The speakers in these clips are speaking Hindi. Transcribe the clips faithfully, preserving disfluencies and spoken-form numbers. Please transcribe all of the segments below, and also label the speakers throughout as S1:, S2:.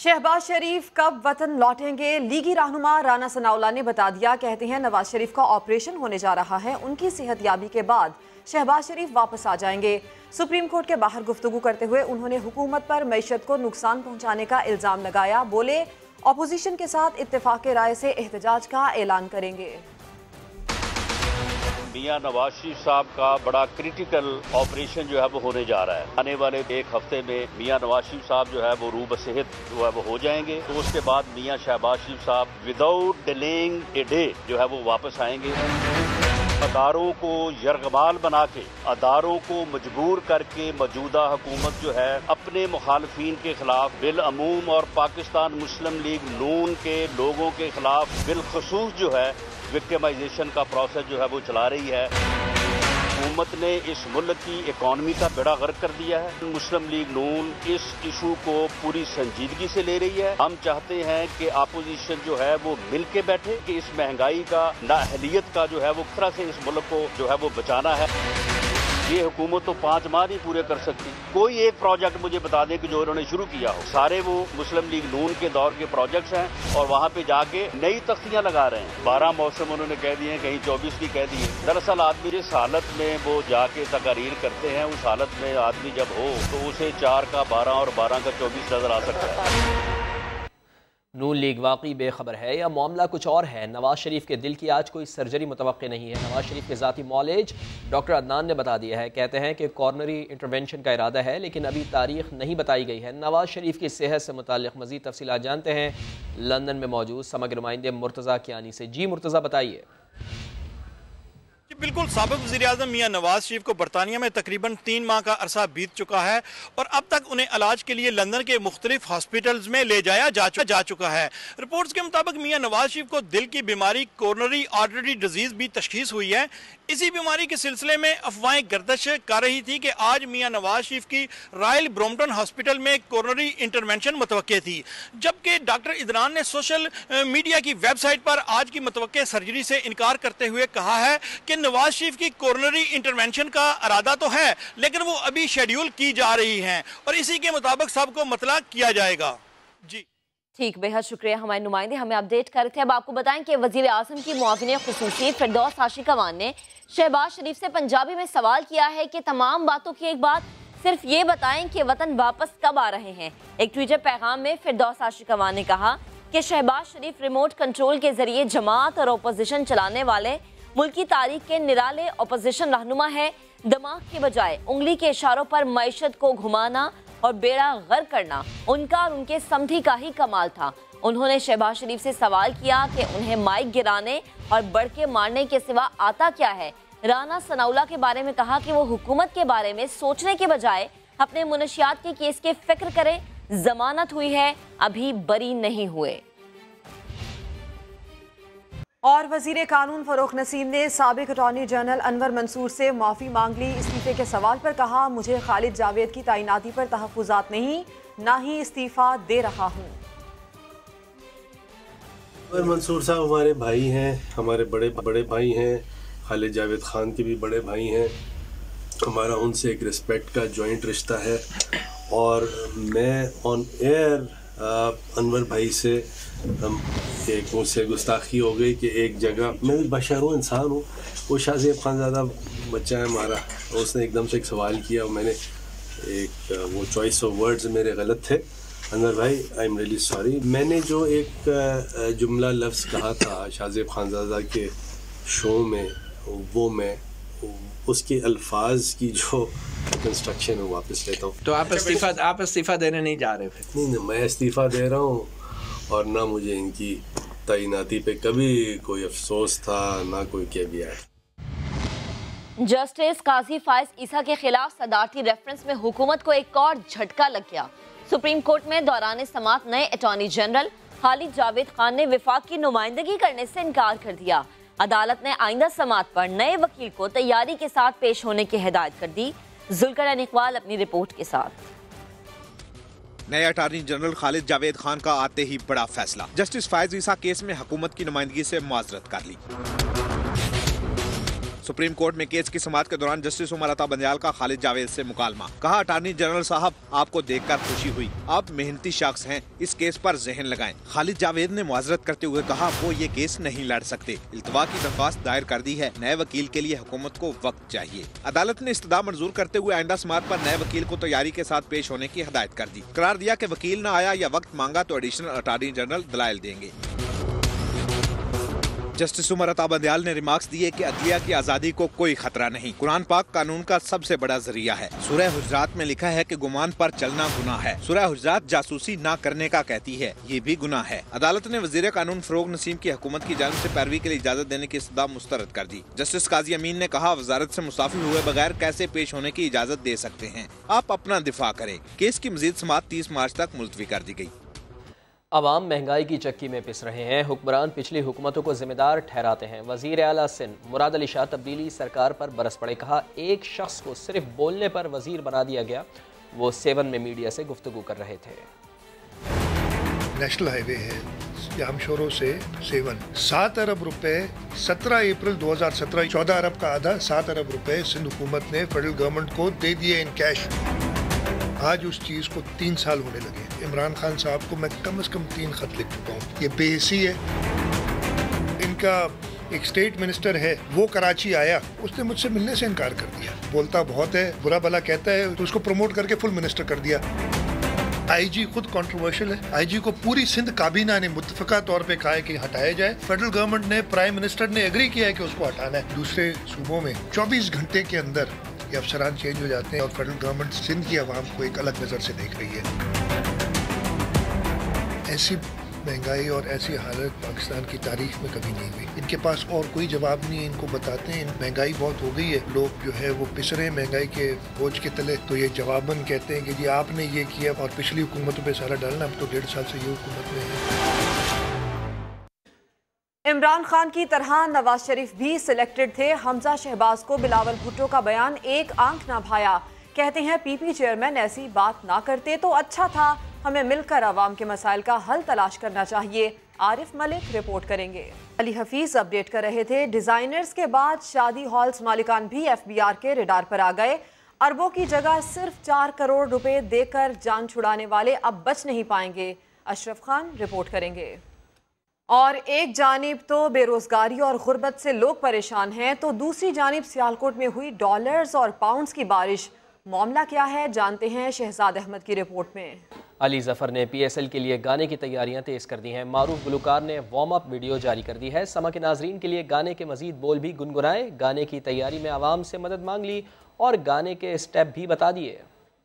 S1: शहबाज शरीफ कब वतन लौटेंगे? लीगी रहनुमा राना सनाउल्लाह ने बता दिया। कहते हैं नवाज शरीफ का ऑपरेशन होने जा रहा है, उनकी सेहतयाबी के बाद शहबाज शरीफ वापस आ जाएंगे। सुप्रीम कोर्ट के बाहर गुफ्तगू करते हुए उन्होंने हुकूमत पर मईशत को नुकसान पहुंचाने का इल्जाम लगाया। बोले ऑपोजिशन के साथ इत्तेफाक राय से एहतजाज का ऐलान करेंगे।
S2: मियां नवाज शरीफ साहब का बड़ा क्रिटिकल ऑपरेशन जो है वो होने जा रहा है। आने वाले एक हफ्ते में मियां नवाज शरीफ साहब जो है वो रूब सेहत जो है वो हो जाएंगे। तो उसके बाद मियां शहबाज शरीफ साहब विदाउट डिलेइंग ए डे जो है वो वापस आएंगे। अदारों को यरगमाल बना के, अदारों को मजबूर करके मौजूदा हुकूमत जो है अपने मुखालफीन के खिलाफ बिलअमूम और पाकिस्तान मुस्लिम लीग नून के लोगों के खिलाफ बिलखसूस जो है विक्टिमाइजेशन का प्रोसेस जो है वो चला रही है। हुकूमत ने इस मुल्क की इकॉनमी का बेड़ा गर्क कर दिया है। मुस्लिम लीग नून इस इशू को पूरी संजीदगी से ले रही है। हम चाहते हैं कि अपोजिशन जो है वो मिल के बैठे कि इस महंगाई का, नाअहलियत का जो है वो किस तरह से इस मुल्क को जो है वो बचाना है। ये हुकूमत तो पांच माह नहीं पूरे कर सकती। कोई एक प्रोजेक्ट मुझे बता दें कि जो उन्होंने शुरू किया हो। सारे वो मुस्लिम लीग नून के दौर के प्रोजेक्ट्स हैं और वहाँ पे जाके नई तख्तियां लगा रहे हैं। बारह मौसम उन्होंने कह दिए, कहीं चौबीस भी कह दिए। दरअसल आदमी जिस हालत में वो जाके तकारीर करते हैं, उस हालत में आदमी जब हो तो उसे चार का बारह और बारह का चौबीस नजर आ सकता है।
S3: नून लीग वाकई बेखबर है या मामला कुछ और है? नवाज शरीफ के दिल की आज कोई सर्जरी मुतवक्के नहीं है। नवाज शरीफ के ज़ाती मौलेज डॉक्टर अदनान ने बता दिया है। कहते हैं कि कॉर्नरी इंटरवेंशन का इरादा है, लेकिन अभी तारीख नहीं बताई गई है। नवाज शरीफ की सेहत से मुताल्लिक़ मज़ीद तफसीलात जानते हैं लंदन में मौजूद समग्र नुमाइंदे मुर्तज़ा कियानी से। जी मुर्तज़ा बताइए।
S4: बिल्कुल, साबिक़ वज़ीर-ए-आज़म मियां नवाज शरीफ को बरतानिया में तकरीबन तीन माह का अरसा बीत चुका है और अब तक उन्हें इलाज के लिए लंदन के मुख्तलिफ हॉस्पिटल्स में ले जाया जा चुका, जा चुका है। रिपोर्ट्स के मुताबिक मियां नवाज शरीफ को दिल की बीमारी कोरोनरी आर्टरी डिजीज़ भी तशख़ीस हुई है। इसी बीमारी के सिलसिले में अफवाहें गर्दिश कर रही थी कि आज मियां नवाज शरीफ की रॉयल ब्रोम्पटन हॉस्पिटल में कोरोनरी इंटरवेंशन मुतवक्के थी, जबकि डॉक्टर इदनान ने सोशल मीडिया की वेबसाइट पर आज की मुतवक्के सर्जरी से इनकार करते हुए कहा है कि नवाज शरीफ की कोरोनरी इंटरवेंशन का इरादा तो है, लेकिन वो अभी शेड्यूल की जा रही हैं और इसी के मुताबिक सबको मतला किया जाएगा। जी
S5: ठीक, बेहद शुक्रिया हमारे नुमाइंदे हमें अपडेट कर रहे थे। अब आपको बताएं कि वजीर आज़म की मुआविन खुसूसी फिरदौस आशिकवान ने शहबाज शरीफ से पंजाबी में सवाल किया है कि तमाम बातों की एक बात, सिर्फ ये बताएं कि वतन वापस कब आ रहे हैं। एक ट्विटर पैगाम में फिरदौस आशिकवान ने कहा कि शहबाज शरीफ रिमोट कंट्रोल के जरिए जमात और अपोजिशन चलाने वाले मुल्क की तारीख के निराले अपोजिशन रहनुमा है। दिमाग के बजाय उंगली के इशारों पर मईशत को घुमाना और बेड़ा गर्क करना उनका और उनके समधी का ही कमाल था। उन्होंने शहबाज शरीफ से सवाल किया कि उन्हें माइक गिराने और बढ़ के मारने के सिवा आता क्या है। राना सनाउल्लाह के बारे में कहा कि वो हुकूमत के बारे में सोचने के बजाय अपने मुनशियात के केस के फिक्र करें। जमानत हुई है, अभी बरी नहीं हुए।
S1: और वजीर कानून फरोख नसीम ने साबिक अटॉर्नी जनरल अनवर मंसूर से माफ़ी मांग ली। इस्तीफे के सवाल पर कहा, मुझे खालिद जावेद की तैनाती पर तहफ़्फ़ुज़ात नहीं, ना ही इस्तीफ़ा दे रहा हूँ।
S6: अनवर मंसूर साहब हमारे भाई हैं, हमारे बड़े बड़े भाई हैं। खालिद जावेद खान के भी बड़े भाई हैं। हमारा उनसे एक रिस्पेक्ट का जॉइंट रिश्ता है और मैं ऑन एयर अनवर भाई से हम एक मुझसे गुस्ताखी हो गई कि एक जगह, मैं भी बशर हूँ, इंसान हूँ। वो शाहज़ेब खानज़ादा बच्चा है हमारा, उसने एकदम से एक सवाल किया और मैंने एक वो चॉइस ऑफ वर्ड्स मेरे गलत थे। अनवर भाई आई एम रियली सॉरी। मैंने जो एक जुमला लफ्ज़ कहा था शाहज़ेब खानज़ादा के शो में, वो मैं उसके अल्फाज की जो कंस्ट्रक्शन है वापस लेता हूँ।
S7: तो आप इस्तीफा आप इस्तीफा देने नहीं जा रहे फिर?
S6: नहीं नहीं, मैं इस्तीफ़ा दे रहा हूँ और ना मुझे इनकी तैनाती पे कभी कोई अफसोस था, ना कोई कैवियट।
S5: जस्टिस काजी फाइज ईसा के खिलाफ सदारती रेफरेंस में हुकूमत को एक और झटका लग गया। सुप्रीम कोर्ट में दौरान समात नए अटॉर्नी जनरल खालिद जावेद खान ने विफाक की नुमाइंदगी करने से इनकार कर दिया। अदालत ने आइंदा समात पर नए वकील को तैयारी के साथ पेश होने की हिदायत कर दी। जुल्करनैन इकबाल अपनी रिपोर्ट के साथ।
S8: नए अटॉर्नी जनरल खालिद जावेद खान का आते ही बड़ा फैसला, जस्टिस फायज ईसा केस में हुकूमत की नुमाइंदगी से मुआजरत कर ली। सुप्रीम कोर्ट में केस की समाअत के दौरान जस्टिस उमर अता बंदयाल का खालिद जावेद से मुकालमा। कहा, अटॉर्नी जनरल साहब, आपको देखकर खुशी हुई, आप मेहनती शख्स हैं, इस केस पर जहन लगाएं। खालिद जावेद ने मुआजरत करते हुए कहा वो ये केस नहीं लड़ सकते। इल्तवा की दरख्वास्त दायर कर दी है। नए वकील के लिए हुकूमत को वक्त चाहिए। अदालत ने इस्तदा मंजूर करते हुए आइंदा समाअत पर नए वकील को तैयारी के साथ पेश होने की हदायत कर दी। करार दिया कि वकील न आया या वक्त मांगा तो एडिशनल अटॉर्नी जनरल दलाइल देंगे। जस्टिस उमर अता बंदयाल ने रिमार्क्स दिए कि अदलिया की आजादी को कोई खतरा नहीं। कुरान पाक कानून का सबसे बड़ा जरिया है। सूरह हुजरात में लिखा है कि गुमान पर चलना गुनाह है। सूरह हुजरात जासूसी ना करने का कहती है, ये भी गुनाह है। अदालत ने वजीर कानून फरोग नसीम की हुकूमत की जानिब से पैरवी के लिए इजाजत देने की इस्तदा मुस्तरद कर दी। जस्टिस काजी अमीन ने कहा, वजारत से मुसाफिर हुए बगैर कैसे पेश होने की इजाजत दे सकते हैं, आप अपना दिफा करें। केस की मजीद समाअत तीस मार्च तक मुलतवी कर दी गई।
S3: अवाम महंगाई की चक्की में पिस रहे हैं। हुक्मरान पिछली हुकूमतों को जिम्मेदार ठहराते हैं। वजीर आला सिंध मुराद अली शाह तब्दीली सरकार पर बरस पड़े। कहा, एक शख्स को सिर्फ बोलने पर वजीर बना दिया गया। वो सेवन में मीडिया से गुफ्तगू कर रहे थे।
S9: नेशनल हाईवे है जामशोरों से सेवन, सात अरब रुपए सत्रह अप्रैल दो हज़ार सत्रह, चौदह अरब का आधा सात अरब रुपए सिंध हुकूमत ने फेडरल गवर्नमेंट को दे दिए इन कैश। आज उस चीज को तीन साल होने लगे। इमरान खान साहब को मैं कम से कम तीन खत लिख चुका हूँ। ये बेहिसी है। इनका एक स्टेट मिनिस्टर है, वो कराची आया, उसने मुझसे मिलने से इनकार कर दिया। बोलता बहुत है, बुरा भला कहता है, तो उसको प्रमोट करके फुल मिनिस्टर कर दिया। आईजी खुद कंट्रोवर्शियल है। आईजी को पूरी सिंध काबीना ने मुत्तफिका तौर पे कहा है कि हटाया जाए। फेडरल गवर्नमेंट ने, प्राइम मिनिस्टर ने एग्री किया है कि उसको हटाना है। दूसरे सूबों में चौबीस घंटे के अंदर ये अफसरान चेंज हो जाते हैं और फेडरल गवर्नमेंट सिंध की आवाम को एक अलग नज़र से देख रही है। ऐसी महंगाई और ऐसी हालत पाकिस्तान की तारीख में कभी नहीं हुई। इनके पास और कोई जवाब नहीं है। इनको बताते हैं महंगाई बहुत हो गई है, लोग जो है वो पिस रहे हैं महंगाई के बोझ के तले, तो ये जवाबन कहते हैं कि जी आपने ये किया और पिछली हुकूमतों पे सारा डालना। अब तो डेढ़ साल से ये हुकूमत में है।
S1: इमरान खान की तरह नवाज शरीफ भी सिलेक्टेड थे। हमजा शहबाज को बिलावल भुट्टो का बयान एक आंख ना भाया। कहते हैं पीपी चेयरमैन ऐसी बात ना करते तो अच्छा था। हमें मिलकर आवाम के मसाइल का हल तलाश करना चाहिए। आरिफ मलिक रिपोर्ट करेंगे। अली हफीज अपडेट कर रहे थे। डिजाइनर्स के बाद शादी हॉल्स मालिकान भी एफबीआर के रडार पर आ गए। अरबों की जगह सिर्फ चार करोड़ रुपए देकर जान छुड़ाने वाले अब बच नहीं पाएंगे। अशरफ खान रिपोर्ट करेंगे। और एक जानिब तो बेरोजगारी और गुर्बत से लोग परेशान हैं, तो दूसरी जानिब सियालकोट में हुई डॉलर्स और पाउंड्स की बारिश। मामला क्या है, जानते हैं शहजाद अहमद की रिपोर्ट में।
S3: अली जफर ने पी एस एल के लिए गाने की तैयारियां तेज कर दी हैं। मारूफ गुलकार ने वार्म अप वीडियो जारी कर दी है। समा के नाजरीन के लिए गाने के मजीद बोल भी गुनगुनाए। गाने की तैयारी में आवाम से मदद मांग ली और गाने के स्टेप भी बता दिए।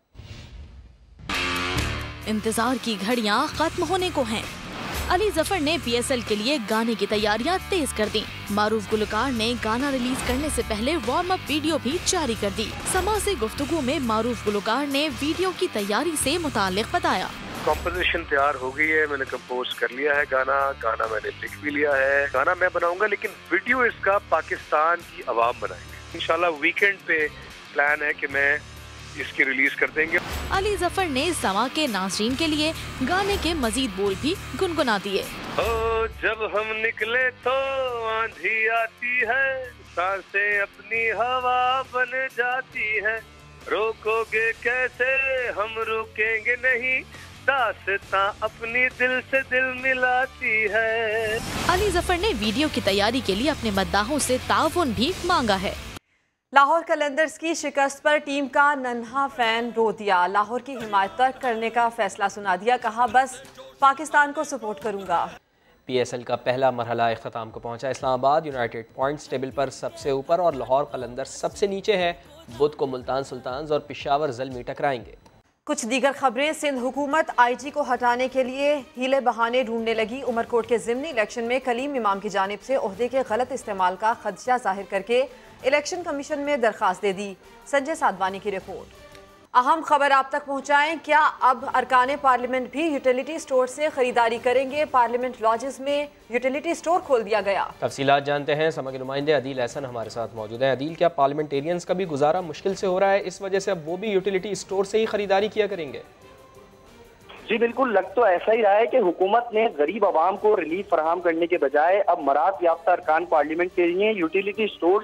S10: इंतजार की घड़ियां खत्म होने को हैं। अली जफर ने पी एस एल के लिए गाने की तैयारियां तेज कर दी। मारूफ गुलकार ने गाना रिलीज करने से पहले वार्म अप वीडियो भी जारी कर दी। समा से गुफ्तगू में मारूफ गुलकार ने वीडियो की तैयारी से मुताल्लिक बताया।
S11: कॉम्पोजिशन तैयार हो गई है, मैंने कंपोज कर लिया है गाना गाना मैंने लिख भी लिया है। गाना मैं बनाऊंगा लेकिन वीडियो इसका पाकिस्तान की आवाम बनाएंगे। इंशाल्लाह वीकेंड पे प्लान है कि मैं इसकी रिलीज कर देंगे।
S10: अली जफर ने समा के नाज़रीन के लिए गाने के मजीद बोल भी गुनगुना दिए।
S11: ओ जब हम निकले तो आंधी आती है, सांसें अपनी हवा बन जाती है, रोकोगे कैसे हम रुकेंगे नहीं, दास्तां अपनी दिल से दिल मिलाती है।
S10: अली जफर ने वीडियो की तैयारी के लिए अपने मद्दाहों से ताउन भी मांगा है।
S1: लाहौर कलंदर्स की शिकस्त पर टीम का नन्हा फैन रो दिया। लाहौर की हिमायत तर्क करने का फैसला सुना दिया। कहा बस पाकिस्तान को सपोर्ट करूंगा।
S3: पी एस एल का पहला मरहला इख्तिताम को पहुंचा। इस्लामाबाद यूनाइटेड पॉइंट्स टेबल पर सबसे ऊपर और लाहौर कलंदर्स सबसे नीचे है। बुध को मुल्तान सुल्तान्स और पेशावर ज़ल्मी टकराएंगे। कुछ दीगर खबरें। सिंध हुकूमत आई जी को हटाने के लिए हीले बहाने ढूंढने लगी। उमरकोट के ज़िमनी इलेक्शन में कलीम इमाम की जानिब से ओहदे के गलत इस्तेमाल का खदशा जाहिर करके इलेक्शन कमीशन में दरखास्त दे दी। संजय साधवानी की रिपोर्ट। अहम खबर आप तक पहुंचाएं। क्या अब अरकान पार्लियामेंट भी यूटिलिटी स्टोर से खरीदारी करेंगे? पार्लियामेंट लॉजेस में यूटिलिटी स्टोर खोल दिया गया। तफसीलात जानते हैं। समा के नुमाइंदे अदील एहसन हमारे साथ मौजूद हैं। अदील, क्या पार्लियामेंटेरियंस का भी गुजारा मुश्किल से हो रहा है, इस वजह से अब वो भी यूटिलिटी स्टोर से ही खरीदारी किया करेंगे?
S12: जी बिल्कुल, लग तो ऐसा ही रहा है कि हुकूमत ने गरीब आवाम को रिलीफ फराहम करने के बजाय अब मराद याफ्ता अरकान पार्लियामेंट के लिए यूटिलिटी स्टोर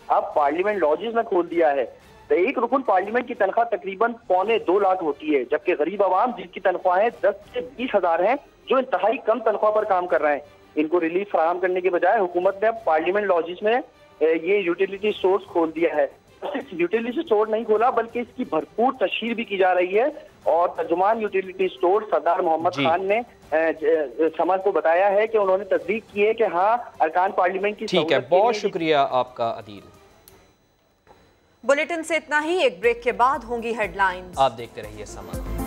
S12: अब पार्लियामेंट लॉजेस में खोल दिया है। तो एक रुकन पार्लियामेंट की तनख्वाह तकरीबन पौने दो लाख होती है, जबकि गरीब आवाम जिनकी तनख्वाहें दस से बीस हजार हैं, जो इंतहाई कम तनख्वाह पर काम कर रहे हैं, इनको रिलीफ फराहम करने के बजाय हुकूमत ने अब पार्लियामेंट लॉजेस में ये यूटिलिटी स्टोर्स खोल दिया है। सिर्फ यूटिलिटी स्टोर नहीं खोला बल्कि इसकी भरपूर तशहीर भी की जा रही है। और तर्जुमान यूटिलिटी स्टोर सरदार मोहम्मद खान ने समझ को बताया है कि उन्होंने तस्दीक की है कि हाँ अरकान पार्लियामेंट की।
S3: ठीक है, बहुत शुक्रिया आपका अदील।
S1: बुलेटिन से इतना ही, एक ब्रेक के बाद होंगी हेडलाइंस।
S3: आप देखते रहिए समा।